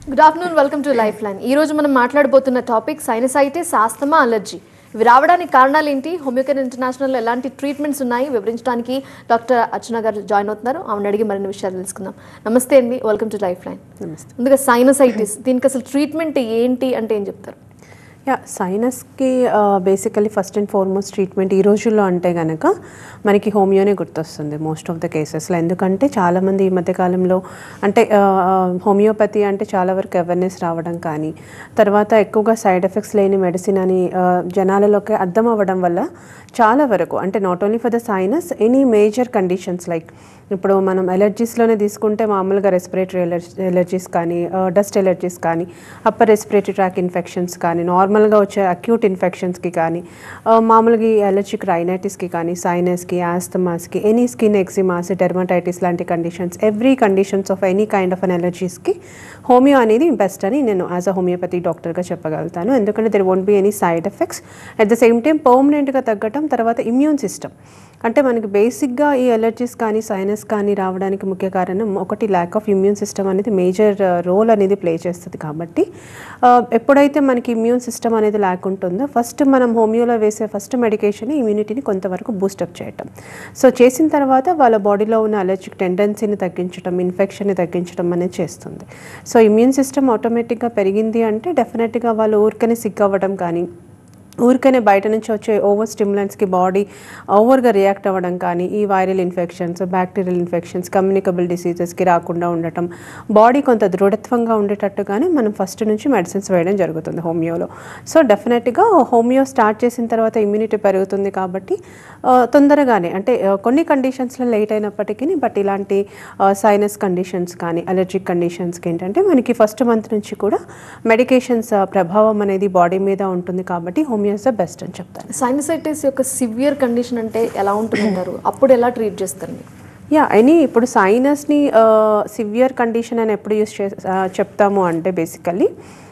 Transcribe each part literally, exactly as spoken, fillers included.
Good afternoon, welcome to Life Line. ఈ రోజు మనం మాట్లాడబోతున్న టాపిక్ సైనసైటిస్, ఆస్తమా, అలర్జీ. ఇవి రావడానికి కారణాలు ఏంటి, హోమియోకేర్ ఇంటర్నేషనల్లో ఎలాంటి ట్రీట్మెంట్స్ ఉన్నాయి వివరించడానికి డాక్టర్ అర్చన గారు జాయిన్ అవుతున్నారు. ఆమెను అడిగి మరిన్ని విషయాలు తెలుసుకుందాం. నమస్తే అండి, వెల్కమ్ టు లైఫ్ లైన్. ముందుగా సైనసైటిస్, దీనికి అసలు ట్రీట్మెంట్ ఏంటి అంటే ఏం చెప్తారు? యా సైనస్కి basically first and foremost treatment ఈ రోజుల్లో అంటే కనుక మనకి హోమియోనే గుర్తొస్తుంది మోస్ట్ ఆఫ్ ద కేసెస్లో. ఎందుకంటే చాలామంది ఈ మధ్యకాలంలో అంటే హోమియోపతి అంటే చాలా వరకు అవేర్నెస్ రావడం కానీ, తర్వాత ఎక్కువగా సైడ్ ఎఫెక్ట్స్ లేని మెడిసిన్ అని జనాలలోకి అర్థం అవ్వడం వల్ల చాలా వరకు అంటే not only for the sinus, any major conditions like ఇప్పుడు మనం ఎలర్జీస్లోనే తీసుకుంటే మామూలుగా రెస్పిరేటరీ ఎలర్జీ ఎలర్జీస్ కానీ, డస్ట్ ఎలర్జీస్ కానీ, అప్పర్ రెస్పిరేటరీ ట్రాక్ ఇన్ఫెక్షన్స్ కానీ, నార్మల్గా వచ్చే అక్యూట్ ఇన్ఫెక్షన్స్కి కానీ, మామూలుగా ఈ అలర్జిక్ రైనైటిస్కి కానీ, సైనస్కి, ఆస్తమాస్కి, ఎనీ స్కిన్ ఎక్సిమాస్, డెర్మటైటిస్ లాంటి conditions, every conditions of any kind of an ఎలర్జీస్కి హోమియో అనేది బెస్ట్ అని నేను యాజ్ అ హోమియోపతి డాక్టర్గా చెప్పగలుగుతాను. ఎందుకంటే there won't be any side effects, at the same time పర్మనెంట్గా తగ్గటం. తర్వాత ఇమ్యూన్ సిస్టమ్ అంటే మనకి బేసిక్గా ఈ ఎలర్జీస్ కానీ సైనస్ కానీ రావడానికి ముఖ్య కారణం ఒకటి ల్యాక్ ఆఫ్ ఇమ్యూన్ సిస్టమ్ అనేది మేజర్ రోల్ అనేది ప్లే చేస్తుంది. కాబట్టి ఎప్పుడైతే మనకి ఇమ్యూన్ సిస్టమ్ అనేది ల్యాక్ ఉంటుందో ఫస్ట్ మనం హోమియోలో వేసే ఫస్ట్ మెడికేషన్ ఇమ్యూనిటీని కొంతవరకు బూస్టప్ చేయటం. సో చేసిన తర్వాత వాళ్ళ బాడీలో ఉన్న అలర్జిక్ టెండెన్సీని తగ్గించడం, ఇన్ఫెక్షన్ని తగ్గించడం అనేది చేస్తుంది. సో ఇమ్యూన్ సిస్టమ్ ఆటోమేటిక్గా పెరిగింది అంటే డెఫినెట్గా వాళ్ళు ఊరికనే సిక్ అవ్వడం కానీ, ఊరికనే బయట నుంచి వచ్చే ఓవర్ స్టిమ్యులెంట్స్కి బాడీ ఓవర్గా రియాక్ట్ అవ్వడం కానీ, ఈ viral infections, bacterial infections, communicable డిసీజెస్కి రాకుండా ఉండటం, బాడీ కొంత దృఢత్వంగా ఉండేటట్టుగానే మనం ఫస్ట్ నుంచి మెడిసిన్స్ వేయడం జరుగుతుంది హోమియోలో. సో డెఫినెట్గా హోమియో స్టార్ట్ చేసిన తర్వాత ఇమ్యూనిటీ పెరుగుతుంది కాబట్టి తొందరగానే అంటే కొన్ని కండిషన్స్లో లేట్ అయినప్పటికీ, బట్ ఇలాంటి సైనస్ కండిషన్స్ కానీ అలర్జిక్ కండిషన్స్కి ఏంటంటే మనకి ఫస్ట్ మంత్ నుంచి కూడా మెడికేషన్స్ ప్రభావం అనేది బాడీ మీద ఉంటుంది. కాబట్టి హోమియో బెస్ట్ అని చెప్తాను. సైనసైటిస్ యొక్క సివియర్ కండిషన్ అంటే ఎలా ఉంటుందంటారు? అప్పుడు ఎలా ట్రీట్ చేస్తారండి? యా అని ఇప్పుడు సైనస్ని సివియర్ కండిషన్ అని ఎప్పుడు యూస్ చే చెప్తాము అంటే బేసికల్లీ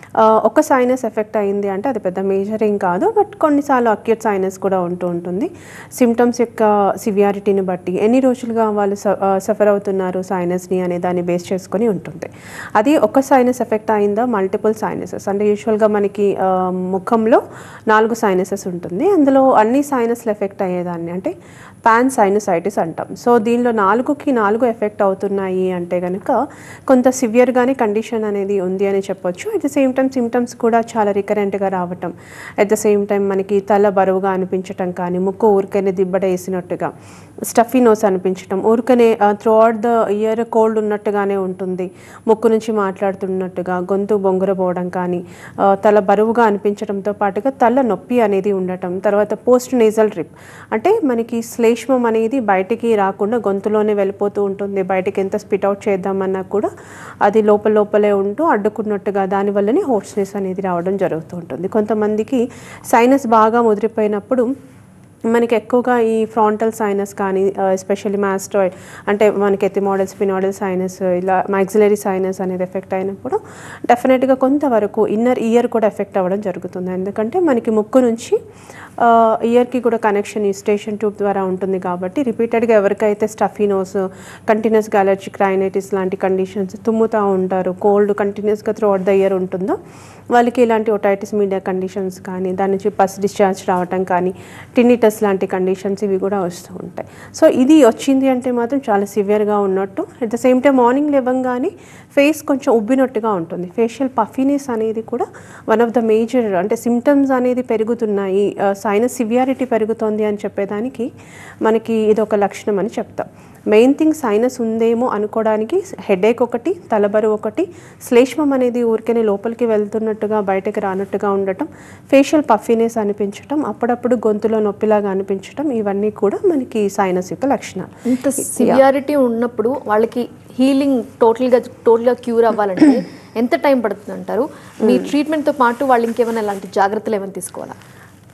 ఒక సైనస్ ఎఫెక్ట్ అయింది అంటే అది పెద్ద మేజర్ ఏం కాదు, బట్ కొన్నిసార్లు అక్యూట్ సైనస్ కూడా ఉంటూ ఉంటుంది. సిమ్టమ్స్ యొక్క సివియారిటీని బట్టి ఎన్ని రోజులుగా వాళ్ళు సఫర్ అవుతున్నారు సైనస్ని అనే దాన్ని బేస్ చేసుకొని ఉంటుంది. అది ఒక సైనస్ ఎఫెక్ట్ అయిందా, మల్టిపుల్ సైనసెస్ అంటే యూజువల్గా మనకి ముఖంలో నాలుగు సైనసెస్ ఉంటుంది. అందులో అన్ని సైనస్లు ఎఫెక్ట్ అయ్యేదాన్ని అంటే పాన్ సైనసైటిస్ అంటాం. సో దీనిలో నాలుగుకి నాలుగు ఎఫెక్ట్ అవుతున్నాయి అంటే కనుక కొంత సివియర్గానే కండిషన్ అనేది ఉంది అని చెప్పొచ్చు. At the same time symptoms కూడా చాలా రికరెంట్గా రావటం, అట్ ద సేమ్ టైం మనకి తల బరువుగా అనిపించటం కానీ, ముక్కు ఊరికనే దిబ్బడ వేసినట్టుగా, స్టఫీ నోస్ అనిపించటం, ఊరికనే through out the year cold ఉన్నట్టుగానే ఉంటుంది, ముక్కు నుంచి మాట్లాడుతున్నట్టుగా, గొంతు బొంగురపోవడం కానీ, తల బరువుగా అనిపించడంతో పాటుగా తల నొప్పి అనేది ఉండటం, తర్వాత పోస్ట్ నేజల్ డ్రిప్ అంటే మనకి శ్లేష్మం అనేది బయటికి రాకుండా గొంతులోనే వెళ్ళిపోతూ ఉంటుంది. బయటికి ఎంత స్పిట్ అవుట్ చేద్దామన్నా కూడా అది లోపల లోపలే ఉంటూ అడ్డుకున్నట్టుగా, దానివల్లనే హోర్స్నెస్ అనేది రావడం జరుగుతూ ఉంటుంది. కొంతమందికి సైనస్ బాగా ముదిరిపోయినప్పుడు మనకి ఎక్కువగా ఈ ఫ్రాంటల్ సైనస్ కానీ, ఎస్పెషల్లీ మాస్టాయిడ్ అంటే మనకి ఎథిమోడల్, స్పినోడల్ సైనస్, ఇలా మాక్సిలరీ సైనస్ అనేది ఎఫెక్ట్ అయినప్పుడు డెఫినెట్గా కొంతవరకు ఇన్నర్ ఇయర్ కూడా ఎఫెక్ట్ అవ్వడం జరుగుతుంది. ఎందుకంటే మనకి ముక్కు నుంచి ఇయర్కి కూడా కనెక్షన్ ఈస్టేషన్ ట్యూబ్ ద్వారా ఉంటుంది. కాబట్టి రిపీటెడ్గా ఎవరికైతే స్టఫీ నోస్, కంటిన్యూస్గా అలర్జిక్ రైనైటిస్ లాంటి కండిషన్స్, తుమ్ముతూ ఉంటారు, కోల్డ్ కంటిన్యూస్గా త్రూ అవుట్ ద ఇయర్ ఉంటుందో వాళ్ళకి ఇలాంటి ఓటైటిస్ మీడియా కండిషన్స్ కానీ, దాని నుంచి పస్ డిశ్చార్జ్ రావటం కానీ, టినిటస్ లాంటి కండిషన్స్ ఇవి కూడా వస్తూ ఉంటాయి. సో ఇది వచ్చింది అంటే మాత్రం చాలా సివియర్గా ఉన్నట్టు. At the same time morning లేవగానే ఫేస్ కొంచెం ఉబ్బినట్టుగా ఉంటుంది. ఫేషియల్ పఫీనెస్ అనేది కూడా వన్ ఆఫ్ ద మేజర్ అంటే సిమ్టమ్స్ అనేది పెరుగుతున్నాయి, సైనస్ సివియారిటీ పెరుగుతోంది అని చెప్పేదానికి మనకి ఇది ఒక లక్షణం అని చెప్తాం. మెయిన్ థింగ్ సైనస్ ఉందేమో అనుకోవడానికి హెడేక్ ఒకటి, తలబరువు ఒకటి, శ్లేష్మం అనేది ఊరికనే లోపలికి వెళ్తున్నట్టుగా బయటకు రానట్టుగా ఉండటం, ఫేషియల్ పఫీనెస్ అనిపించటం, అప్పుడప్పుడు గొంతులో నొప్పిలాగా అనిపించటం, ఇవన్నీ కూడా మనకి సైనస్ యొక్క లక్షణాలు. ఇంత సివియారిటీ ఉన్నప్పుడు వాళ్ళకి హీలింగ్ టోటల్గా టోటల్గా క్యూర్ అవ్వాలంటే ఎంత టైం పడుతుంది అంటారు? మీ ట్రీట్మెంట్తో పాటు వాళ్ళు ఇంకేమైనా ఇలాంటి జాగ్రత్తలు ఏమైనా తీసుకోవాలా?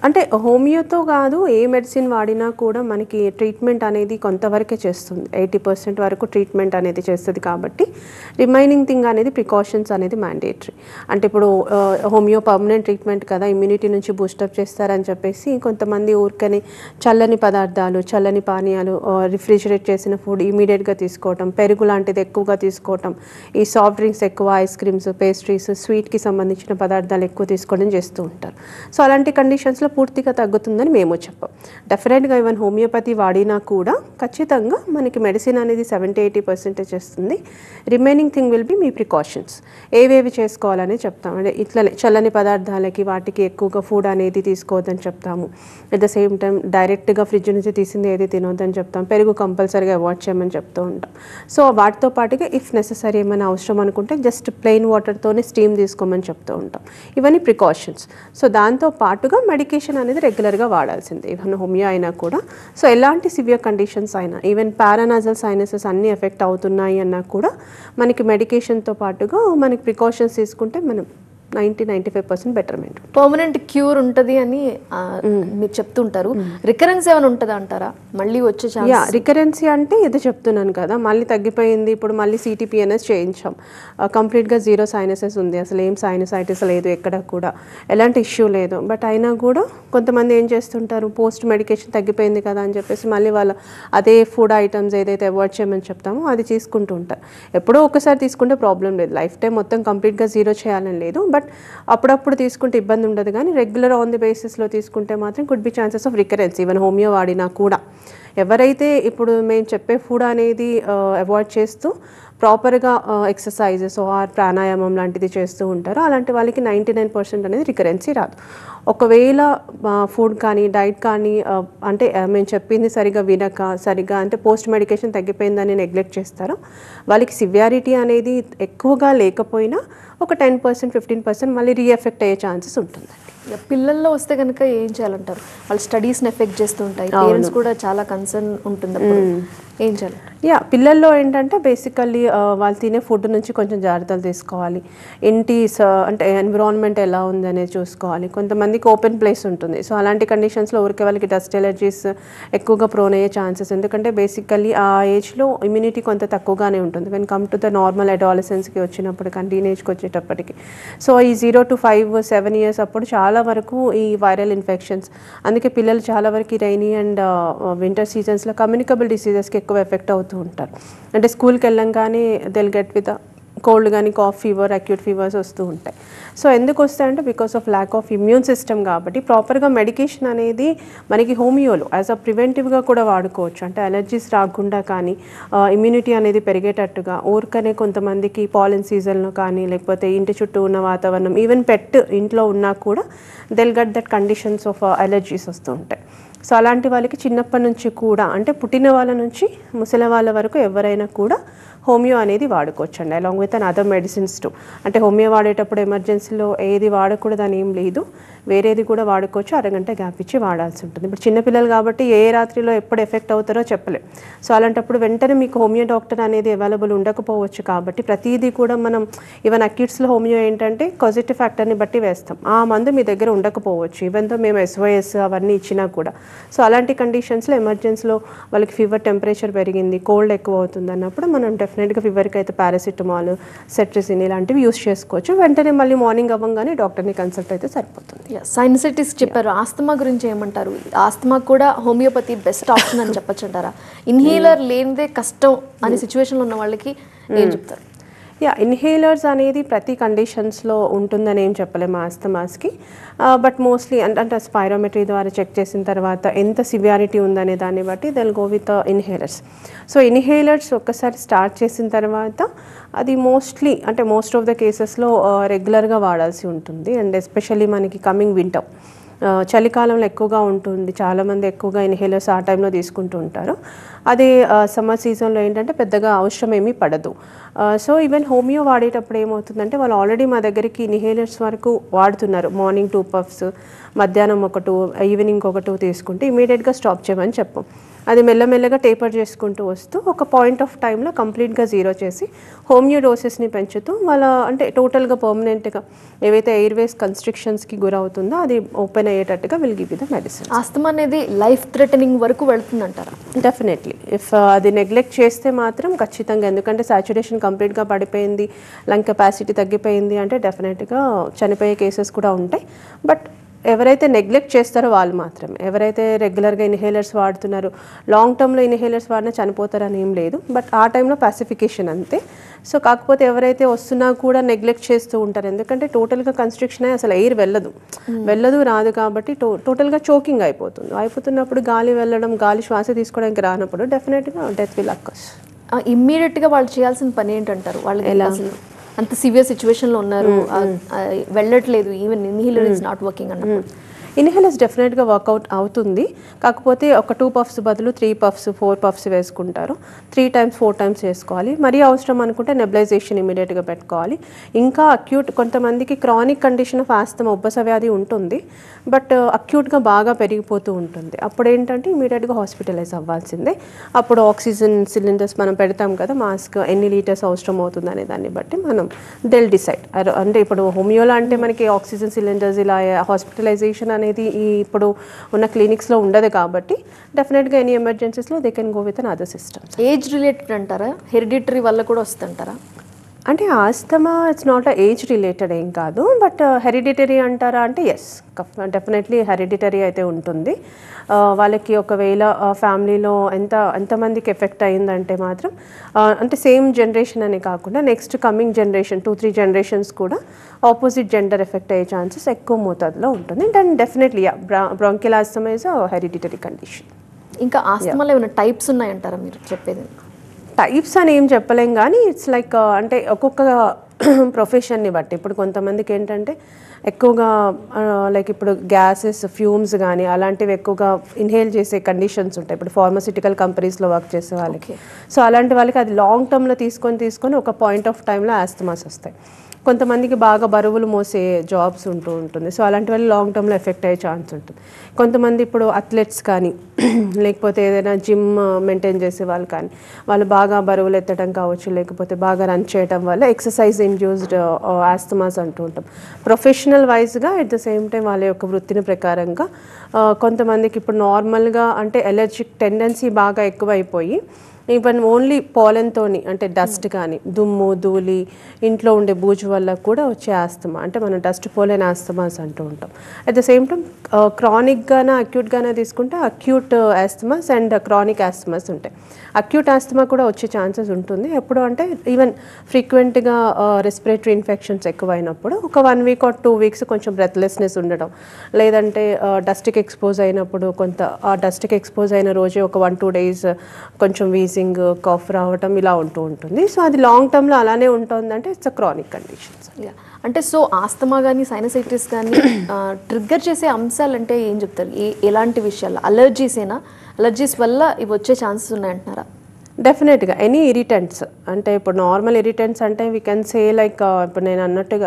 అంటే హోమియోతో కాదు, ఏ మెడిసిన్ వాడినా కూడా మనకి ట్రీట్మెంట్ అనేది కొంతవరకే చేస్తుంది. ఎయిటీ పర్సెంట్ వరకు ట్రీట్మెంట్ అనేది చేస్తుంది కాబట్టి రిమైనింగ్ థింగ్ అనేది ప్రికాషన్స్ అనేది మ్యాండేటరీ. అంటే ఇప్పుడు హోమియో పర్మనెంట్ ట్రీట్మెంట్ కదా, ఇమ్యూనిటీ నుంచి బూస్టప్ చేస్తారని చెప్పేసి కొంతమంది ఊరికని చల్లని పదార్థాలు, చల్లని పానీయాలు, రిఫ్రిజిరేట్ చేసిన ఫుడ్ ఇమీడియట్గా తీసుకోవటం, పెరుగు లాంటిది ఎక్కువగా తీసుకోవటం, ఈ సాఫ్ట్ డ్రింక్స్ ఎక్కువ, ఐస్ క్రీమ్స్, పేస్ట్రీస్, స్వీట్కి సంబంధించిన పదార్థాలు ఎక్కువ తీసుకోవడం చేస్తూ ఉంటారు. సో అలాంటి కండిషన్స్లో పూర్తిగా తగ్గుతుందని మేము చెప్పాం. డెఫినెట్గా ఈవెన్ హోమియోపతి వాడినా కూడా ఖచ్చితంగా మనకి మెడిసిన్ అనేది సెవెంటీ ఎయిటీ పర్సెంటేజ్ చేస్తుంది. రిమైనింగ్ థింగ్ విల్ బి మీ ప్రికాషన్స్, ఏవేవి చేసుకోవాలని చెప్తాం. అంటే ఇట్లా చల్లని పదార్థాలకి వాటికి ఎక్కువగా ఫుడ్ అనేది తీసుకోవద్దని చెప్తాము. అట్ ద సేమ్ టైం డైరెక్ట్గా ఫ్రిడ్జ్ నుంచి తీసింది ఏది తినొద్దని చెప్తాం. పెరుగు కంపల్సరీగా అవాయిడ్ చేయమని చెప్తూ ఉంటాం. సో వాటితో పాటుగా ఇఫ్ నెససరీ ఏమైనా అవసరం అనుకుంటే జస్ట్ ప్లెయిన్ వాటర్తోనే స్టీమ్ తీసుకోమని చెప్తూ ఉంటాం. ఇవన్నీ ప్రికాషన్స్. సో దాంతో పాటుగా మెడికేషన్ అనేది రెగ్యులర్గా వాడాల్సిందే ఈవెన్ హోమియో అయినా కూడా. సో ఎలాంటి సివియర్ కండిషన్స్ అయినా, ఈవెన్ పారానాజల్ సైనసెస్ అన్నీ ఎఫెక్ట్ అవుతున్నాయి అన్నా కూడా మనకి మెడికేషన్తో పాటుగా మనకి ప్రికాషన్స్ తీసుకుంటే మనం ninety ninety five percent betterment. Permanent cure ఉంటుంది అని మీరు చెప్తుంటారు. రికరెన్స్ ఏమైనా ఉంటుందా అంటారా? మళ్ళీ వచ్చే ఛాన్స్? యా, రికరెన్సీ అంటే ఇది చెప్తున్నాను కదా, మళ్ళీ తగ్గిపోయింది, ఇప్పుడు మళ్ళీ సిటీపీఎన్ఎస్ చేయించాం, కంప్లీట్గా జీరో సైనసెస్ ఉంది, అసలు ఏం సైనసైటిస్ లేదు, ఎక్కడ కూడా ఎలాంటి ఇష్యూ లేదు. బట్ అయినా కూడా కొంతమంది ఏం చేస్తుంటారు, పోస్ట్ మెడికేషన్ తగ్గిపోయింది కదా అని చెప్పేసి మళ్ళీ వాళ్ళ అదే ఫుడ్ ఐటమ్స్ ఏదైతే అవాయిడ్ చేయమని చెప్తామో అది తీసుకుంటూ ఉంటారు. ఎప్పుడో ఒకసారి తీసుకుంటే ప్రాబ్లం లేదు, లైఫ్ టైం మొత్తం కంప్లీట్గా జీరో చేయాలని లేదు. బట్ అప్పుడప్పుడు తీసుకుంటే ఇబ్బంది ఉండదు, కానీ రెగ్యులర్ ఆన్ ది బేసిస్లో తీసుకుంటే మాత్రం could be chances of recurrence. Even homeo వాడినా కూడా ఎవరైతే ఇప్పుడు మేము చెప్పే ఫుడ్ అనేది అవాయిడ్ చేస్తూ ప్రాపర్గా ఎక్సర్సైజెస్ ఆర్ ప్రాణాయామం లాంటిది చేస్తూ ఉంటారో అలాంటి వాళ్ళకి నైంటీ నైన్ పర్సెంట్ అనేది రికరెన్సీ రాదు. ఒకవేళ ఫుడ్ కానీ డైట్ కానీ అంటే మేము చెప్పింది సరిగా వినక, సరిగా అంటే పోస్ట్ మెడికేషన్ తగ్గిపోయిందని నెగ్లెక్ట్ చేస్తారో వాళ్ళకి సివియారిటీ అనేది ఎక్కువగా లేకపోయినా ఒక టెన్ పర్సెంట్ ఫిఫ్టీన్ పర్సెంట్ మళ్ళీ రీఎఫెక్ట్ అయ్యే ఛాన్సెస్ ఉంటుందండి. పిల్లల్లో వస్తే కనుక ఏం చేయాలంటారు? వాళ్ళు స్టడీస్ని ఎఫెక్ట్ చేస్తూ ఉంటాయి, పేరెంట్స్ కూడా చాలా కన్సర్న్ ఉంటుంది, ఏం చేయాలి? యా, పిల్లల్లో ఏంటంటే బేసికల్లీ వాళ్ళు తినే ఫుడ్ నుంచి కొంచెం జాగ్రత్తలు తీసుకోవాలి. ఇంటి అంటే ఎన్విరాన్మెంట్ ఎలా ఉంది అనేది చూసుకోవాలి. కొంతమందికి ఓపెన్ ప్లేస్ ఉంటుంది, సో అలాంటి కండిషన్స్లో ఊరికే వాళ్ళకి డస్ట్ ఎలర్జీస్ ఎక్కువగా ప్రోన్ అయ్యే ఛాన్సెస్, ఎందుకంటే బేసికల్లీ ఆ ఏజ్లో ఇమ్యూనిటీ కొంత తక్కువగానే ఉంటుంది when come to the normal అడాలసెన్స్కి వచ్చినప్పుడు, కానీ టీనేజ్కి వచ్చేటప్పటికి. సో ఈ zero to five seven years అప్పుడు చాలా వరకు ఈ వైరల్ ఇన్ఫెక్షన్స్, అందుకే పిల్లలు చాలా వరకు రైనీ అండ్ వింటర్ సీజన్స్లో కమ్యూనికబుల్ డిసీజెస్కి ఎక్కువ ఎఫెక్ట్ అవుతూ ఉంటారు. అంటే స్కూల్కి వెళ్ళంగానే దెల్ గెట్ విత్ కోల్డ్ కానీ కాఫ్ ఫీవర్, అక్యూట్ ఫీవర్స్ వస్తూ ఉంటాయి. సో ఎందుకు వస్తాయంటే because of lack of immune system. కాబట్టి ప్రాపర్గా మెడికేషన్ అనేది మనకి హోమియోలో యాజ్ అ ప్రివెంటివ్గా కూడా వాడుకోవచ్చు. అంటే అలర్జీస్ రాకుండా కానీ ఇమ్యూనిటీ అనేది పెరిగేటట్టుగా, ఊరికనే కొంతమందికి పాలెన్ సీజన్లో కానీ లేకపోతే ఇంటి చుట్టూ ఉన్న వాతావరణం, ఈవెన్ పెట్ ఇంట్లో ఉన్నా కూడా they'll get that conditions of allergies వస్తూ ఉంటాయి. సో అలాంటి వాళ్ళకి చిన్నప్పటి నుంచి కూడా, అంటే పుట్టిన వాళ్ళ నుంచి ముసలి వాళ్ళ వరకు ఎవరైనా కూడా హోమియో అనేది వాడుకోవచ్చు అండి, along with another medicines too. అంటే హోమియో వాడేటప్పుడు ఎమర్జెన్సీలో ఏది వాడకూడదని ఏం లేదు, వేరేది కూడా వాడుకోవచ్చు, అరగంట గ్యాప్ ఇచ్చి వాడాల్సి ఉంటుంది. ఇప్పుడు చిన్నపిల్లలు కాబట్టి ఏ రాత్రిలో ఎప్పుడు ఎఫెక్ట్ అవుతారో చెప్పలేం. సో అలాంటప్పుడు వెంటనే మీకు హోమియో డాక్టర్ అనేది అవైలబుల్ ఉండకపోవచ్చు. కాబట్టి ప్రతిదీ కూడా మనం ఈవెన్ అక్యూట్స్లో హోమియో ఏంటంటే కాజిటివ్ ఫ్యాక్టర్ని బట్టి వేస్తాం, ఆ మందు మీ దగ్గర ఉండకపోవచ్చు ఈవెన్ తో మేము ఎస్ఓఎస్ అవన్నీ ఇచ్చినా కూడా. సో అలాంటి కండిషన్స్లో ఎమర్జెన్సీలో వాళ్ళకి ఫీవర్, టెంపరేచర్ పెరిగింది, కోల్డ్ ఎక్కువ అవుతుంది అన్నప్పుడు మనం డెఫినెట్గా ఫీవర్కి అయితే పారాసిటమాల్, సెట్రిజిన్ ఇలాంటివి యూస్ చేసుకోవచ్చు. వెంటనే మళ్ళీ మార్నింగ్ అవ్వగానే డాక్టర్ని కన్సల్ట్ అయితే సరిపోతుంది. సైనసైటిస్ చెప్పారు, ఆస్తమా గురించి ఏమంటారు? ఆస్తమా కూడా హోమియోపతి బెస్ట్ ఆప్షన్ అని చెప్పచ్చు అంటారా? ఇన్హేలర్ లేనిదే కష్టం అనే సిచ్యువేషన్లో ఉన్న వాళ్ళకి ఏం చెప్తారు? యా, ఇన్హేలర్స్ అనేది ప్రతి కండిషన్స్లో ఉంటుందని ఏం చెప్పలేము ఆస్తమాస్కి. బట్ మోస్ట్లీ అంటే అంటే స్పైరోమెట్రీ ద్వారా చెక్ చేసిన తర్వాత ఎంత సివియారిటీ ఉందనే దాన్ని బట్టి they'll go with inhalers. So inhalers ఒక్కసారి స్టార్ట్ చేసిన తర్వాత అది మోస్ట్లీ అంటే మోస్ట్ ఆఫ్ ద కేసెస్లో రెగ్యులర్గా వాడాల్సి ఉంటుంది. అండ్ ఎస్పెషల్లీ మనకి కమింగ్ వింటర్, చలికాలంలో ఎక్కువగా ఉంటుంది, చాలామంది ఎక్కువగా ఇన్హేలర్స్ ఆ టైంలో తీసుకుంటూ ఉంటారు. అదే సమ్మర్ సీజన్లో ఏంటంటే పెద్దగా అవసరం ఏమీ పడదు. సో ఈవెన్ హోమియో వాడేటప్పుడు ఏమవుతుందంటే వాళ్ళు ఆల్రెడీ మా దగ్గరికి ఇన్హేలర్స్ వరకు వాడుతున్నారు, మార్నింగ్ టూ పఫ్స్, మధ్యాహ్నం ఒకటి, ఈవినింగ్ ఒకటి తీసుకుంటే ఇమీడియట్గా స్టాప్ చేయమని చెప్పం. అది మెల్లమెల్లగా టేపర్ చేసుకుంటూ వస్తూ ఒక పాయింట్ ఆఫ్ టైంలో కంప్లీట్గా జీరో చేసి హోమియో డోసెస్ని పెంచుతూ వాళ్ళ అంటే టోటల్గా పర్మనెంట్గా ఏవైతే ఎయిర్వేస్ కన్స్ట్రిక్షన్స్కి గురవుతుందో అది ఓపెన్ అయ్యేటట్టుగా will give the medicine. Asthma అనేది లైఫ్ థ్రెటనింగ్ వరకు వెళ్తుందంటారా? డెఫినెట్లీ ఇఫ్ అది నెగ్లెక్ట్ చేస్తే మాత్రం ఖచ్చితంగా, ఎందుకంటే సాచురేషన్ కంప్లీట్గా పడిపోయింది, లంగ్ కెపాసిటీ తగ్గిపోయింది అంటే డెఫినెట్గా చనిపోయే కేసెస్ కూడా ఉంటాయి. బట్ ఎవరైతే నెగ్లెక్ట్ చేస్తారో వాళ్ళు మాత్రమే, ఎవరైతే రెగ్యులర్గా ఇన్హేలర్స్ వాడుతున్నారో లాంగ్ టర్మ్లో ఇన్హేలర్స్ వాడినా చనిపోతారని ఏం లేదు, బట్ ఆ టైంలో పాసిఫికేషన్ అంతే. సో కాకపోతే ఎవరైతే వస్తున్నా కూడా నెగ్లెక్ట్ చేస్తూ ఉంటారు, ఎందుకంటే టోటల్గా కన్స్ట్రిక్షన్ అయ్యి అసలు ఎయిర్ వెళ్ళదు వెళ్ళదు రాదు కాబట్టి టో టోటల్గా చోకింగ్ అయిపోతుంది. అయిపోతున్నప్పుడు గాలి వెళ్ళడం, గాలి శ్వాస తీసుకోవడానికి రానప్పుడు డెఫినెట్గా డెత్ విల్ అక్కర్స్. ఇమ్మీడియట్గా వాళ్ళు చేయాల్సిన పని ఏంటంటారు? వాళ్ళకి ఎలా అంత సివియర్ సిచ్యువేషన్లో ఉన్నారు, వెళ్ళట్లేదు, even inhaler is not working అన్నప్పుడు ఇన్హేలర్స్ డెఫినెట్గా వర్కౌట్ అవుతుంది. కాకపోతే ఒక టూ పఫ్స్ బదులు త్రీ పఫ్స్ ఫోర్ పఫ్స్ వేసుకుంటారు. త్రీ టైమ్స్ ఫోర్ టైమ్స్ వేసుకోవాలి. మరీ అవసరం అనుకుంటే నెబులైజేషన్ ఇమీడియట్గా పెట్టుకోవాలి. ఇంకా అక్యూట్ కొంతమందికి క్రానిక్ కండిషన్ ఆఫ్ ఆస్తమా ఉబ్బస వ్యాధి ఉంటుంది, బట్ అక్యూట్గా బాగా పెరిగిపోతూ ఉంటుంది. అప్పుడు ఏంటంటే ఇమీడియట్గా హాస్పిటలైజ్ అవ్వాల్సిందే. అప్పుడు ఆక్సిజన్ సిలిండర్స్ మనం పెడతాం కదా, మాస్క్ ఎన్ని లీటర్స్ అవసరం అవుతుంది అనే దాన్ని బట్టి మనం డెల్ డిసైడ్. అంటే ఇప్పుడు హోమియోలో అంటే మనకి ఆక్సిజన్ సిలిండర్స్ ఇలా హాస్పిటలైజేషన్ అనేది ఈ ఇప్పుడు ఉన్న క్లినిక్స్లో ఉండదు కాబట్టి డెఫినెట్గా ఎనీ ఎమర్జెన్సీస్లో they can go with another system. Age related అంటారా, హెరిడిటరీ వల్ల కూడా వస్తుంటారా? అంటే asthma it's not age related ఏం కాదు, బట్ హెరిడిటరీ అంటారా అంటే ఎస్ డెఫినెట్లీ హెరిడిటరీ అయితే ఉంటుంది. వాళ్ళకి ఒకవేళ ఫ్యామిలీలో ఎంత ఎంతమందికి ఎఫెక్ట్ అయిందంటే మాత్రం అంటే సేమ్ జనరేషన్ అని కాకుండా next coming generation two three generations కూడా ఆపోజిట్ జెండర్ ఎఫెక్ట్ అయ్యే ఛాన్సెస్ ఎక్కువ మోతాదులో ఉంటుంది. Then definitely bronchial asthma is a hereditary condition. ఇంకా ఆస్తమాలో ఏమైనా టైప్స్ ఉన్నాయంటారా మీరు చెప్పేది? టైప్స్ అని ఏం చెప్పలేం కానీ ఇట్స్ లైక్ అంటే ఒక్కొక్క ప్రొఫెషన్ని బట్టి. ఇప్పుడు కొంతమందికి ఏంటంటే ఎక్కువగా లైక్ ఇప్పుడు గ్యాసెస్ ఫ్యూమ్స్ కానీ అలాంటివి ఎక్కువగా ఇన్హేల్ చేసే కండిషన్స్ ఉంటాయి. ఇప్పుడు ఫార్మసిటికల్ కంపెనీస్లో వర్క్ చేసే వాళ్ళకి, సో అలాంటి వాళ్ళకి అది లాంగ్ టర్మ్లో తీసుకొని తీసుకొని ఒక పాయింట్ ఆఫ్ టైంలో ఆస్తమాస్ వస్తాయి. కొంతమందికి బాగా బరువులు మోసే జాబ్స్ ఉంటూ ఉంటుంది, సో అలాంటి వాళ్ళు లాంగ్ టర్మ్లో ఎఫెక్ట్ అయ్యే ఛాన్స్ ఉంటుంది. కొంతమంది ఇప్పుడు అథ్లెట్స్ కానీ లేకపోతే ఏదైనా జిమ్ మెయింటైన్ చేసే వాళ్ళు కానీ వాళ్ళు బాగా బరువులు ఎత్తడం కావచ్చు, లేకపోతే బాగా రన్ చేయడం వల్ల ఎక్సర్సైజ్ ఇండ్యూస్డ్ ఆస్తమాస్ అంటూ ఉంటాం. ప్రొఫెషనల్ వైజ్గా ఎట్ ద సేమ్ టైం వాళ్ళ యొక్క వృత్తిని ప్రకారంగా కొంతమందికి ఇప్పుడు నార్మల్గా అంటే ఎలర్జిక్ టెండెన్సీ బాగా ఎక్కువైపోయి ఈవెన్ ఓన్లీ పాలెన్తోని అంటే డస్ట్ కానీ దుమ్ము ధూళి ఇంట్లో ఉండే బూజు వల్ల కూడా వచ్చే ఆస్తమా అంటే మనం డస్ట్ పోలెన్ ఆస్తమాస్ అంటూ ఉంటాం. అట్ ద సేమ్ టైం క్రానిక్గానా అక్యూట్గానా తీసుకుంటే acute asthmas and chronic asthmas ఉంటాయి. అక్యూట్ ఆస్తమా కూడా వచ్చే ఛాన్సెస్ ఉంటుంది. ఎప్పుడు అంటే ఈవెన్ ఫ్రీక్వెంట్గా రెస్పిరేటరీ ఇన్ఫెక్షన్స్ ఎక్కువైనప్పుడు ఒక one week or two weeks కొంచెం బ్రెత్లెస్నెస్ ఉండడం, లేదంటే డస్ట్కి ఎక్స్పోజ్ అయినప్పుడు కొంత ఆ డస్ట్కి ఎక్స్పోజ్ అయిన రోజే ఒక వన్ టూ డేస్ కొంచెం వీజింగ్ కాఫ్ రావటం ఇలా ఉంటూ ఉంటుంది. సో అది లాంగ్ టర్మ్లో అలానే ఉంటుందంటే ఇట్స్ అ క్రానిక్ కండిషన్స్. అంటే సో ఆస్తమా కానీ సైనసైటిస్ కానీ ట్రిగ్గర్ చేసే అంశాలు అంటే ఏం చెప్తారు? ఏ ఎలాంటి విషయాలు? అలర్జీసేనా? అలర్జీస్ వల్ల ఇవి వచ్చే ఛాన్సెస్ ఉన్నాయంటున్నారా? డెఫినెట్గా ఎనీ ఇరిటెంట్స్ అంటే ఇప్పుడు నార్మల్ ఇరిటెంట్స్ అంటే వీ కెన్ సే లైక్ ఇప్పుడు నేను అన్నట్టుగా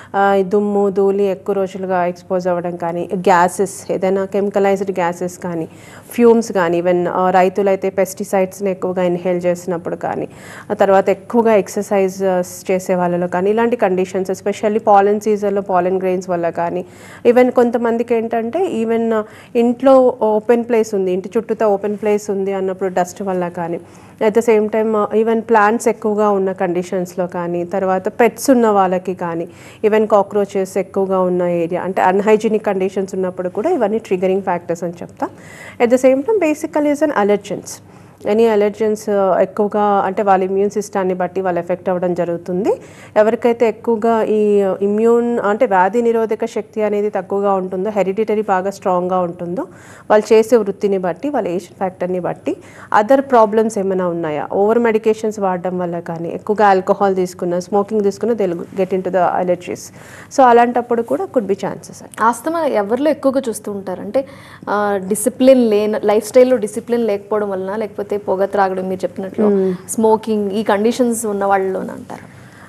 దుమ్ము ధూళి ఎక్కువ రోజులుగా ఎక్స్పోజ్ అవ్వడం కానీ, గ్యాసెస్ ఏదైనా కెమికలైజ్డ్ గ్యాసెస్ కానీ, ఫ్యూమ్స్ కానీ, ఈవెన్ రైతులైతే పెస్టిసైడ్స్ని ఎక్కువగా ఇన్హేల్ చేసినప్పుడు కానీ, ఆ తర్వాత ఎక్కువగా ఎక్సర్సైజ్ చేసే వాళ్ళలో కానీ ఇలాంటి కండిషన్స్ ఎస్పెషల్లీ పాలెన్ సీజన్లో పాలెన్ గ్రెయిన్స్ వల్ల కానీ, ఈవెన్ కొంతమందికి ఏంటంటే ఈవెన్ ఇంట్లో ఓపెన్ ప్లేస్ ఉంది, ఇంటి చుట్టూతో ఓపెన్ ప్లేస్ ఉంది అన్నప్పుడు డస్ట్ వల్ల కానీ, at the same time even plants ఎక్కువగా ఉన్న కండిషన్స్లో కానీ, తర్వాత పెట్స్ ఉన్న వాళ్ళకి కానీ, ఈవెన్ కాక్రోచెస్ ఎక్కువగా ఉన్న ఏరియా అంటే అన్హైజీనిక్ కండిషన్స్ ఉన్నప్పుడు కూడా ఇవన్నీ ట్రిగరింగ్ ఫ్యాక్టర్స్ అని చెప్తాం. At the same time basical is an allergens. Any allergens ఎక్కువగా అంటే వాళ్ళ ఇమ్యూన్ సిస్టాన్ని బట్టి వాళ్ళు ఎఫెక్ట్ అవ్వడం జరుగుతుంది. ఎవరికైతే ఎక్కువగా ఈ ఇమ్యూన్ అంటే వ్యాధి నిరోధక శక్తి అనేది తక్కువగా ఉంటుందో, హెరిడిటరీ బాగా స్ట్రాంగ్గా ఉంటుందో, వాళ్ళు చేసే వృత్తిని బట్టి వాళ్ళ ఏజ్ ఫ్యాక్టర్ని బట్టి అదర్ ప్రాబ్లమ్స్ ఏమైనా ఉన్నాయా, ఓవర్ మెడికేషన్స్ వాడడం వల్ల కానీ, ఎక్కువగా ఆల్కహాల్ తీసుకున్న, స్మోకింగ్ తీసుకున్న they get into the allergies. So అలాంటప్పుడు కూడా కుడ్ బి ఛాన్సెస్. ఆస్తమా ఎవరిలో ఎక్కువగా చూస్తూ ఉంటారు? అంటే డిసిప్లిన్ లేని లైఫ్ స్టైల్లో డిసిప్లిన్ లేకపోవడం వలన, లేకపోతే పొగ త్రాగడం, మీరు చెప్పినట్లు స్మోకింగ్, ఈ కండిషన్స్ ఉన్న వాళ్ళలోనే అంటారు?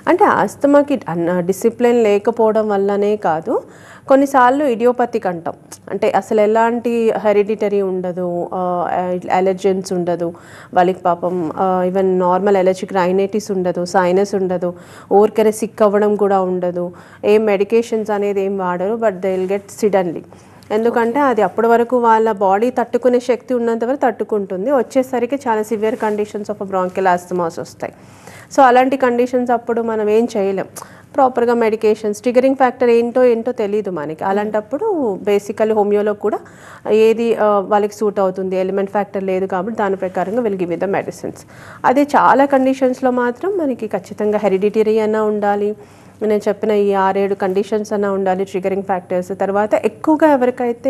అంటే ఆస్తమాకి డిసిప్లిన్ లేకపోవడం వల్లనే కాదు, కొన్నిసార్లు ఇడియోపతిక్ అంటాం. అంటే అసలు ఎలాంటి హెరిడిటరీ ఉండదు, అలర్జెన్స్ ఉండదు వాళ్ళకి, పాపం ఈవెన్ నార్మల్ అలర్జిక్ రైనైటిస్ ఉండదు, సైనస్ ఉండదు, ఊరికనే సిక్ అవ్వడం కూడా ఉండదు, ఏం మెడికేషన్స్ అనేది ఏం వాడరు, but they will get suddenly. ఎందుకంటే అది అప్పటి వరకు వాళ్ళ బాడీ తట్టుకునే శక్తి ఉన్నంత వరకు తట్టుకుంటుంది, వచ్చేసరికి చాలా severe conditions of bronchial asthmas వస్తాయి. సో అలాంటి కండిషన్స్ అప్పుడు మనం ఏం చేయలేం, ప్రాపర్గా మెడికేషన్స్, ట్రిగరింగ్ ఫ్యాక్టర్ ఏంటో ఏంటో తెలియదు మనకి. అలాంటప్పుడు బేసికల్లీ హోమియోలో కూడా ఏది వాళ్ళకి సూట్ అవుతుంది, ఎలిమెంట్ ఫ్యాక్టర్ లేదు కాబట్టి దాని ప్రకారంగా విల్ గివ్ ద మెడిసిన్స్. అదే చాలా కండిషన్స్లో మాత్రం మనకి ఖచ్చితంగా హెరిడిటరీ అన్నా ఉండాలి, నేను చెప్పిన ఈ ఆరేడు కండిషన్స్ అన్నా ఉండాలి, ట్రిగరింగ్ ఫ్యాక్టర్స్. తర్వాత ఎక్కువగా ఎవరికైతే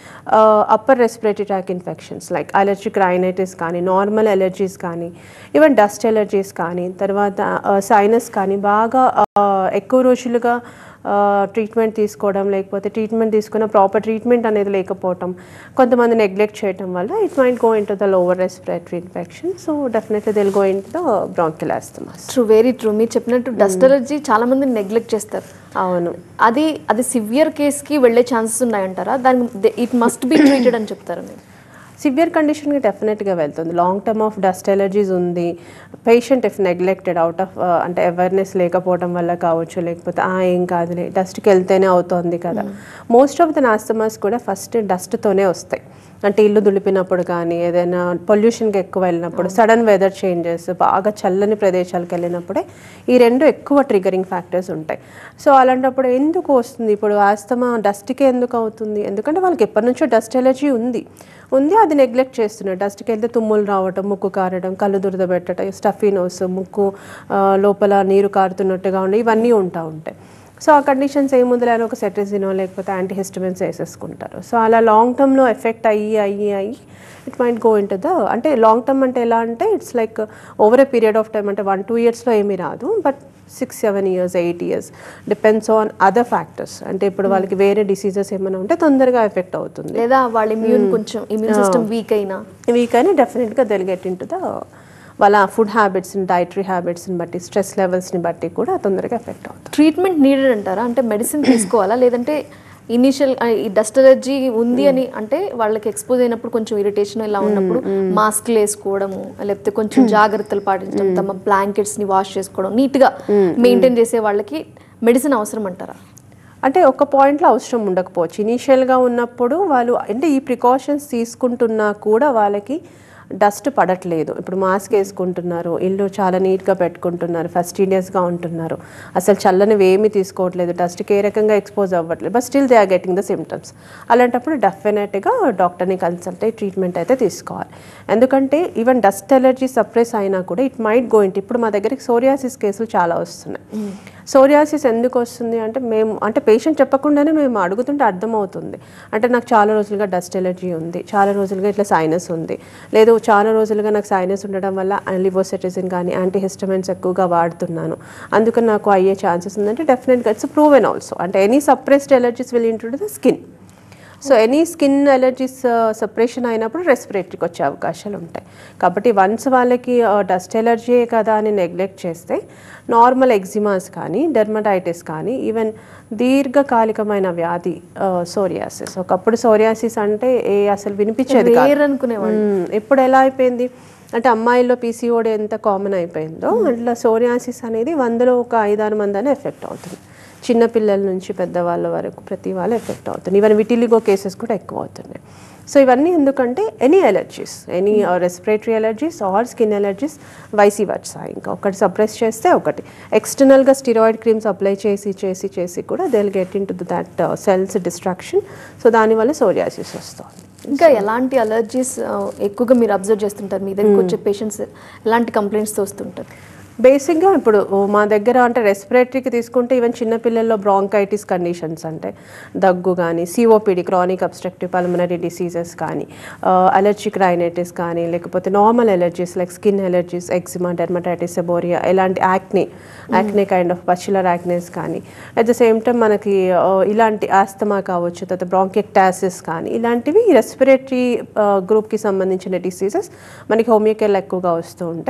upper respiratory tract infections like allergic rhinitis కానీ, నార్మల్ ఎలర్జీస్ కానీ, ఈవెన్ డస్ట్ ఎలర్జీస్ కానీ, తర్వాత సైనస్ కానీ బాగా ఎక్కువ రోజులుగా ట్రీట్మెంట్ తీసుకోవడం, లేకపోతే ట్రీట్మెంట్ తీసుకున్న ప్రాపర్ ట్రీట్మెంట్ అనేది లేకపోవటం, కొంతమంది నెగ్లెక్ట్ చేయడం వల్ల it might go into the lower respiratory infection. So definitely they'll go into the bronchial asthma. True, very true. మీరు చెప్పినట్టు డస్ట్ ఎలర్జీ చాలా మంది నెగ్లెక్ట్ చేస్తారు. అవును, అది అది సివియర్ కేస్కి వెళ్ళే ఛాన్సెస్ ఉన్నాయంటారా? దానికి ఇట్ మస్ట్ బి ట్రీటెడ్ అని చెప్తారు మీరు? సివియర్ కండిషన్కి డెఫినెట్గా వెళ్తుంది. Long term of dust allergies ఉంది, patient if neglected out of అంటే అవేర్నెస్ లేకపోవడం వల్ల కావచ్చు, లేకపోతే ఆ ఏం కాదులే డస్ట్కి వెళ్తేనే అవుతుంది కదా. మోస్ట్ ఆఫ్ ద ఆస్తమాస్ కూడా ఫస్ట్ డస్ట్తోనే వస్తాయి. అంటే ఇల్లు దులిపినప్పుడు కానీ, ఏదైనా పొల్యూషన్కి ఎక్కువ వెళ్ళినప్పుడు, సడన్ వెదర్ చేంజెస్, బాగా చల్లని ప్రదేశాలకు వెళ్ళినప్పుడే ఈ రెండు ఎక్కువ ట్రిగరింగ్ ఫ్యాక్టర్స్ ఉంటాయి. సో అలాంటప్పుడు ఎందుకు వస్తుంది ఇప్పుడు ఆస్తమా, డస్ట్కే ఎందుకు అవుతుంది? ఎందుకంటే వాళ్ళకి ఎప్పటి నుంచో డస్ట్ ఎలర్జీ ఉంది ఉంది అది నెగ్లెక్ట్ చేస్తున్నారు. డస్ట్కి వెళ్తే తుమ్ములు రావటం, ముక్కు కారడం, కళ్ళు దురద పెట్టడం, స్టఫీ నోస్, ముక్కు లోపల నీరు కారుతున్నట్టుగా ఉండి ఇవన్నీ ఉంటా ఉంటాయి. సో ఆ కండిషన్స్ ఏముంది అని ఒక సెట్రిజినో లేకపోతే యాంటీహిస్టమిన్స్ వేసేసుకుంటారు. సో అలా లాంగ్ టర్మ్లో ఎఫెక్ట్ అయ్యి అయ్యి అయ్యి it might go into the, అంటే లాంగ్ టర్మ్ అంటే ఎలా అంటే it's like over a period of time, అంటే వన్ టూ ఇయర్స్లో ఏమీ రాదు, but six seven years eight years depends on other factors. అంటే ఇప్పుడు వాళ్ళకి వేరే డిసీజెస్ ఏమైనా ఉంటే తొందరగా ఎఫెక్ట్ అవుతుంది, లేదా వాళ్ళ ఇమ్యూన్ కొంచెం ఇమ్యూన్ సిస్టమ్ వీక్ అయినా వీక్ అయినా డెఫినెట్గా they'll get into the వాళ్ళ ఫుడ్ హ్యాబిట్స్ని, డైటరీ హ్యాబిట్స్ని బట్టి, స్ట్రెస్ లెవెల్స్ని బట్టి కూడా తొందరగా ఎఫెక్ట్ అవుతుంది. ట్రీట్మెంట్ నీడెడ్ అంటారా? అంటే మెడిసిన్ తీసుకోవాలా, లేదంటే ఇనిషియల్ ఈ డస్ట్ ఎలర్జీ ఉంది అని అంటే వాళ్ళకి ఎక్స్పోజ్ అయినప్పుడు కొంచెం ఇరిటేషన్ ఇలా ఉన్నప్పుడు మాస్క్లు వేసుకోవడము, లేకపోతే కొంచెం జాగ్రత్తలు పాటించడం, తమ బ్లాంకెట్స్ని వాష్ చేసుకోవడం, నీట్గా మెయింటైన్ చేసే వాళ్ళకి మెడిసిన్ అవసరం అంటారా? అంటే ఒక పాయింట్లో అవసరం ఉండకపోవచ్చు. ఇనీషియల్గా ఉన్నప్పుడు వాళ్ళు అంటే ఈ ప్రికాషన్స్ తీసుకుంటున్నా కూడా వాళ్ళకి డస్ట్ పడట్లేదు. ఇప్పుడు మాస్క్ వేసుకుంటున్నారు, ఇల్లు చాలా నీట్గా పెట్టుకుంటున్నారు, ఫస్టీనియస్గా ఉంటున్నారు, అసలు చల్లనివి ఏమీ తీసుకోవట్లేదు, డస్ట్కి ఏ రకంగా ఎక్స్పోజ్ అవ్వట్లేదు, but still they are getting the symptoms. అలాంటప్పుడు డెఫినెట్గా డాక్టర్ని కన్సల్ట్ అయ్యి ట్రీట్మెంట్ అయితే తీసుకోవాలి. ఎందుకంటే ఈవెన్ డస్ట్ ఎలర్జీ సప్రెస్ అయినా కూడా ఇట్ మైట్ గో ఇంటి. ఇప్పుడు మా దగ్గరికి సోరియాసిస్ కేసులు చాలా వస్తున్నాయి. సోరియాసిస్ ఎందుకు వస్తుంది అంటే మేము అంటే పేషెంట్ చెప్పకుండానే మేము అడుగుతుంటే అర్థమవుతుంది. అంటే నాకు చాలా రోజులుగా డస్ట్ ఎలర్జీ ఉంది, చాలా రోజులుగా ఇట్లా సైనస్ ఉంది, లేదు చాలా రోజులుగా నాకు సైనస్ ఉండడం వల్ల లివోసెట్రిజిన్ కానీ యాంటీహిస్టమిన్స్ ఎక్కువగా వాడుతున్నాను, అందుకని నాకు అయ్యే ఛాన్సెస్ ఉందంటే డెఫినెట్గా ఇట్స్ ప్రూవెన్ ఆల్సో. అంటే any suppressed allergies will intrude the skin. So any skin allergies suppression అయినప్పుడు రెస్పిరేటరీకి వచ్చే అవకాశాలు ఉంటాయి. కాబట్టి వన్స్ వాళ్ళకి డస్ట్ ఎలర్జీయే కదా అని నెగ్లెక్ట్ చేస్తే నార్మల్ ఎగ్జిమాస్ కానీ, డెర్మటైటిస్ కానీ, ఈవెన్ దీర్ఘకాలికమైన వ్యాధి సోరియాసిస్. ఒకప్పుడు సోరియాసిస్ అంటే ఏ అసలు వినిపించేది కాదు. ఇప్పుడు ఎలా అయిపోయింది అంటే అమ్మాయిల్లో పీసీఓడి ఎంత కామన్ అయిపోయిందో అట్లా సోరియాసిస్ అనేది వందలో ఒక ఐదారు మంది అని ఎఫెక్ట్ అవుతుంది. చిన్నపిల్లల నుంచి పెద్దవాళ్ళ వరకు ప్రతి వాళ్ళు ఎఫెక్ట్ అవుతుంది. ఈవెన్ విటిలిగో కేసెస్ కూడా ఎక్కువ అవుతున్నాయి. సో ఇవన్నీ ఎందుకంటే any allergies, any respiratory allergies or skin allergies vice versa, ఇంకా ఒకటి సప్రెస్ చేస్తే ఒకటి ఎక్స్టర్నల్గా స్టిరాయిడ్ క్రీమ్స్ అప్లై చేసి చేసి చేసి కూడా they will get into that cells destruction. So దానివల్ల సోరియాసిస్ వస్తుంది. ఇంకా ఎలాంటి అలర్జీస్ ఎక్కువగా మీరు అబ్జర్వ్ చేస్తుంటారు? మీ దగ్గరకు వచ్చే పేషెంట్స్ ఎలాంటి కంప్లైంట్స్తో వస్తుంటారు? బేసిక్గా ఇప్పుడు మా దగ్గర అంటే రెస్పిరేటరీకి తీసుకుంటే ఈవెన్ చిన్నపిల్లల్లో బ్రాంకైటిస్ కండిషన్స్ అంటే దగ్గు కానీ, COPD chronic obstructive pulmonary diseases కానీ, అలర్జిక్ రైనైటిస్ కానీ, లేకపోతే normal allergies like skin allergies, eczema, dermatitis seborrhea, ఇలాంటి యాక్నే యాక్నే కైండ్ ఆఫ్ పచ్యులర్ యాక్నేస్ కానీ, అట్ ద సేమ్ టైం మనకి ఇలాంటి ఆస్తమా కావచ్చు, తర్వాత బ్రాంకిక్టాసిస్ కానీ, ఇలాంటివి రెస్పిరేటరీ గ్రూప్కి సంబంధించిన డిసీజెస్ మనకి హోమియోకేర్లో ఎక్కువగా వస్తూ ఉంటాయి.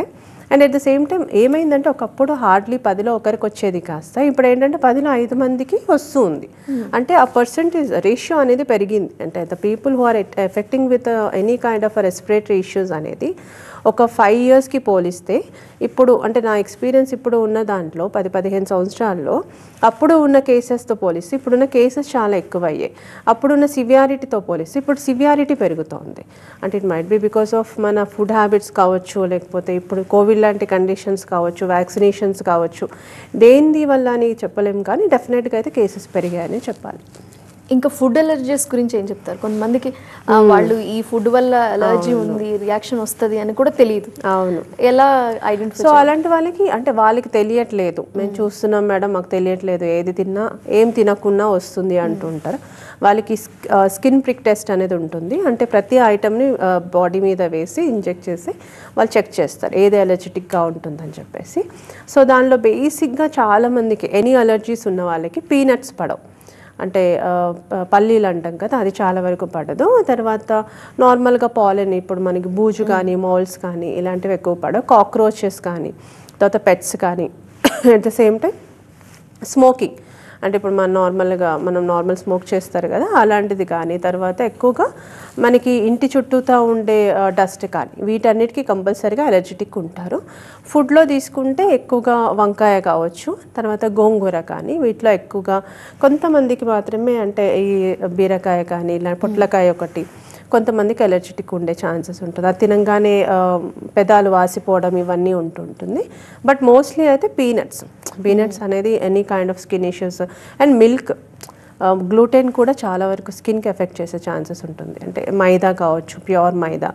And at the same time ఏమైందంటే ఒకప్పుడు హార్డ్లీ పదిలో ఒకరికి వచ్చేది కాస్త ఇప్పుడు ఏంటంటే పదిలో ఐదు మందికి వస్తుంది. అంటే ఆ పర్సంటేజ్ రేషియో అనేది పెరిగింది. అంటే the people who are effecting with any kind of respiratory issues అనేది ఒక ఫైవ్ ఇయర్స్కి పోలిస్తే ఇప్పుడు అంటే నా ఎక్స్పీరియన్స్ ఇప్పుడు ఉన్న దాంట్లో పది పదిహేను సంవత్సరాల్లో అప్పుడు ఉన్న కేసెస్తో పోలిస్తే ఇప్పుడున్న కేసెస్ చాలా ఎక్కువ అయ్యాయి. అప్పుడున్న సివియారిటీతో పోలిస్తే ఇప్పుడు సివియారిటీ పెరుగుతోంది. అంటే it might be because of మన ఫుడ్ హ్యాబిట్స్ కావచ్చు, లేకపోతే ఇప్పుడు కోవిడ్ లాంటి కండిషన్స్ కావచ్చు, వ్యాక్సినేషన్స్ కావచ్చు, దేని వల్ల అని చెప్పలేము, కానీ డెఫినెట్గా అయితే కేసెస్ పెరిగాయని చెప్పాలి. ఇంకా ఫుడ్ అలర్జీస్ గురించి ఏం చెప్తారు? కొంతమందికి వాళ్ళు ఈ ఫుడ్ వల్ల అలర్జీ ఉంది, రియాక్షన్ వస్తుంది అని కూడా తెలియదు. అవును, ఎలా ఐడెంటిఫై? సో అలాంటి వాళ్ళకి అంటే వాళ్ళకి తెలియట్లేదు, మేము చూస్తున్నాం మేడం మాకు తెలియట్లేదు, ఏది తిన్నా ఏం తినకున్నా వస్తుంది అంటుంటారు. వాళ్ళకి స్కిన్ ప్రిక్ టెస్ట్ అనేది ఉంటుంది. అంటే ప్రతి ఐటమ్ని బాడీ మీద వేసి ఇంజెక్ట్ చేసి వాళ్ళు చెక్ చేస్తారు ఏది అలర్జెటిక్గా ఉంటుందని చెప్పేసి. సో దానిలో బేసిక్గా చాలామందికి ఎనీ అలర్జీస్ ఉన్న వాళ్ళకి పీనట్స్ పడవు. అంటే పల్లీలు అంటాం కదా, అది చాలా వరకు పడదు. తర్వాత నార్మల్గా పాలెన్, ఇప్పుడు మనకి బూజు కానీ మౌల్స్ కానీ ఇలాంటివి ఎక్కువ పడవు. కాక్రోచెస్ కానీ, తర్వాత పెట్స్ కానీ, at the same time smoking, అంటే ఇప్పుడు మనం నార్మల్గా మనం నార్మల్ స్మోక్ చేస్తారు కదా అలాంటిది కానీ, తర్వాత ఎక్కువగా మనకి ఇంటి చుట్టూతా ఉండే డస్ట్ కానీ, వీటన్నిటికీ కంపల్సరీగా అలర్జెటిక్ ఉంటారు. ఫుడ్లో తీసుకుంటే ఎక్కువగా వంకాయ కావచ్చు, తర్వాత గోంగూర కానీ, వీటిలో ఎక్కువగా కొంతమందికి మాత్రమే అంటే ఈ బీరకాయ కానీ ఇలా పొట్లకాయ ఒకటి కొంతమందికి అలర్జెటిక్ ఉండే ఛాన్సెస్ ఉంటుంది. అది తినంగానే పెదాలు వాసిపోవడం ఇవన్నీ ఉంటుంటుంది. బట్ మోస్ట్లీ అయితే పీనట్స్ పీనట్స్ అనేది any kind of skin issues and milk, gluten కూడా చాలా వరకు స్కిన్కి ఎఫెక్ట్ చేసే ఛాన్సెస్ ఉంటుంది. అంటే మైదా కావచ్చు, ప్యూర్ మైదా,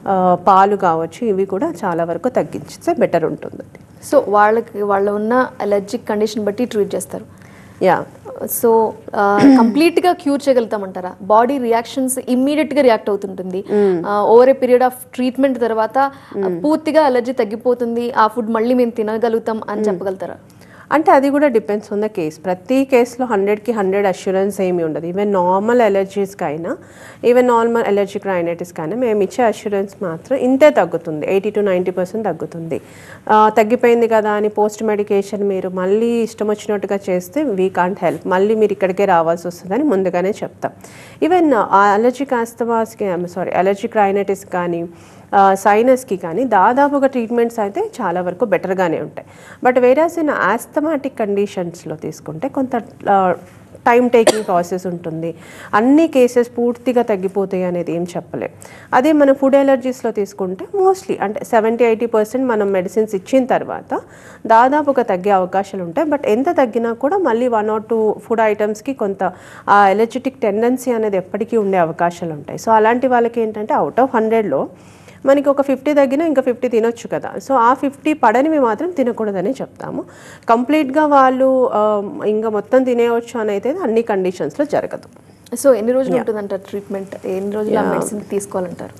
పాలు కావచ్చు, ఇవి కూడా చాలా వరకు తగ్గించితే బెటర్ ఉంటుంది. సో వాళ్ళకి వాళ్ళ ఉన్న అలర్జిక్ కండిషన్ బట్టి ట్రీట్ చేస్తారు. యా, సో కంప్లీట్గా క్యూర్ చేయగలుగుతామంటారా? బాడీ రియాక్షన్స్ ఇమ్మీడియట్గా రియాక్ట్ అవుతుంటుంది, over a period of treatment తర్వాత పూర్తిగా అలర్జీ తగ్గిపోతుంది, ఆ ఫుడ్ మళ్ళీ మేము తినగలుగుతాం అని చెప్పగలుగుతారా? అంటే అది కూడా డిపెండ్స్ ఆన్ ద కేస్. ప్రతి కేసులో హండ్రెడ్కి హండ్రెడ్ అష్యూరెన్స్ ఏమి ఉండదు. ఈవెన్ నార్మల్ అలర్జీస్కి అయినా, ఈవెన్ నార్మల్ అలర్జిక్ రైనైటిస్కి అయినా మేము ఇచ్చే అష్యూరెన్స్ మాత్రం ఇంతే తగ్గుతుంది, ఎయిటీ టు నైంటీ పర్సెంట్ తగ్గుతుంది. తగ్గిపోయింది కదా అని పోస్ట్ మెడికేషన్ మీరు మళ్ళీ ఇష్టం వచ్చినట్టుగా చేస్తే వీ కాంట్ హెల్ప్, మళ్ళీ మీరు ఇక్కడికే రావాల్సి వస్తుందని ముందుగానే చెప్తాం. ఈవెన్ అలర్జిక్ ఆస్తమాస్కి సారీ అలర్జిక్ రైనైటిస్ కానీ సైనస్కి కానీ దాదాపుగా ట్రీట్మెంట్స్ అయితే చాలా వరకు బెటర్గానే ఉంటాయి. బట్ వేరాస్ ఇన్ ఆస్థమాటిక్ కండిషన్స్లో తీసుకుంటే కొంత టైం టేకింగ్ ప్రాసెస్ ఉంటుంది. అన్ని కేసెస్ పూర్తిగా తగ్గిపోతాయి అనేది ఏం చెప్పలేం. అదే మనం ఫుడ్ ఎలర్జీస్లో తీసుకుంటే మోస్ట్లీ అంటే సెవెంటీ ఎయిటీ పర్సెంట్ మనం మెడిసిన్స్ ఇచ్చిన తర్వాత దాదాపుగా తగ్గే అవకాశాలు ఉంటాయి. బట్ ఎంత తగ్గినా కూడా మళ్ళీ వన్ ఆర్ టూ ఫుడ్ ఐటమ్స్కి కొంత ఆ ఎలర్జెటిక్ టెండెన్సీ అనేది ఎప్పటికీ ఉండే అవకాశాలు ఉంటాయి. సో అలాంటి వాళ్ళకి ఏంటంటే అవుట్ ఆఫ్ హండ్రెడ్లో మనకి ఒక ఫిఫ్టీ తగ్గినా ఇంకా ఫిఫ్టీ తినొచ్చు కదా, సో ఆ ఫిఫ్టీ పడనివి మాత్రం తినకూడదని చెప్తాము. కంప్లీట్గా వాళ్ళు ఇంకా మొత్తం తినేయవచ్చు అని అయితే అన్ని కండిషన్స్లో జరగదు. సో ఎన్ని రోజులు ఉంటుందంటారు ట్రీట్మెంట్? ఎన్ని రోజులు మెడిసిన్ తీసుకోవాలంటారు?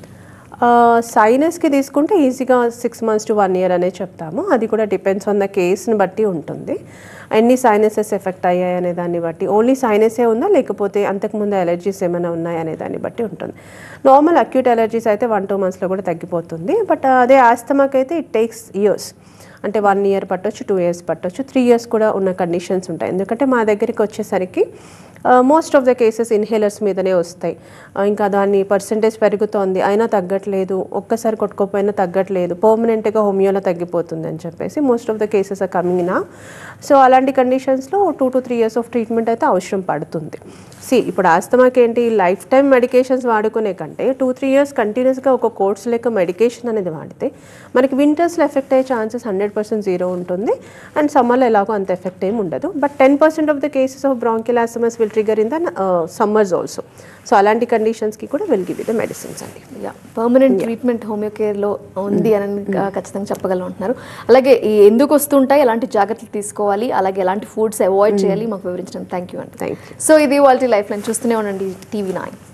సైనస్కి తీసుకుంటే ఈజీగా six months to one year అనే చెప్తాము. అది కూడా డిపెండ్స్ ఆన్ ద కేస్ని బట్టి ఉంటుంది. ఎన్ని సైనసెస్ ఎఫెక్ట్ అయ్యాయి అనే దాన్ని బట్టి, ఓన్లీ సైనసే ఉందా లేకపోతే అంతకుముందు అలర్జీస్ ఏమైనా ఉన్నాయనే దాన్ని బట్టి ఉంటుంది. నార్మల్ అక్యూట్ అలర్జీస్ అయితే వన్ టూ మంత్స్లో కూడా తగ్గిపోతుంది. బట్ అదే ఆస్తమాకి అయితే ఇట్ టేక్స్ ఇయర్స్, అంటే వన్ ఇయర్ పట్టొచ్చు, టూ ఇయర్స్ పట్టొచ్చు, త్రీ ఇయర్స్ కూడా ఉన్న కండిషన్స్ ఉంటాయి. ఎందుకంటే మా దగ్గరికి వచ్చేసరికి most of the cases inhalers మీదనే వస్తాయి. ఇంకా దాన్ని పర్సంటేజ్ పెరుగుతోంది అయినా తగ్గట్లేదు, ఒక్కసారి కొట్టుకోపోయినా తగ్గట్లేదు, పర్మనెంట్గా హోమియోలో తగ్గిపోతుంది అని చెప్పేసి most of the cases are coming నా. సో అలాంటి కండిషన్స్లో two to three years of treatment అయితే అవసరం పడుతుంది. సి ఇప్పుడు ఆస్తమాకి ఏంటి, లైఫ్ టైం మెడికేషన్స్ వాడుకునే కంటే టూ త్రీ ఇయర్స్ కంటిన్యూస్గా ఒక కోర్స్ లేక మెడికేషన్ అనేది వాడితే మనకి వింటర్స్లో ఎఫెక్ట్ అయ్యే ఛాన్సెస్ హండ్రెడ్ పర్సెంట్ జీరో ఉంటుంది. అండ్ సమ్మర్లో ఎలాగో అంత ఎఫెక్ట్ ఏమి ఉండదు. But ten percent of the cases of bronchial asthmas will trigger in the summers also. So అలాంటి కండిషన్స్కి కూడా విల్ గివ్ ద మెడిసిన్స్ అండి. యా, పర్మనెంట్ ట్రీట్మెంట్ హోమియో కేర్లో ఉంది అని ఖచ్చితంగా చెప్పగలం అంటున్నారు. అలాగే ఎందుకు వస్తుంటాయి, ఎలాంటి జాగ్రత్తలు తీసుకోవాలి, అలాగే ఎలాంటి ఫుడ్స్ అవాయిడ్ చేయాలి మాకు వివరించడం థ్యాంక్ యూ అండి. Thank you. సో ఇది వాళ్ళ లైఫ్ లైన్ చూస్తూనే ఉండండి టీవీ నైన్.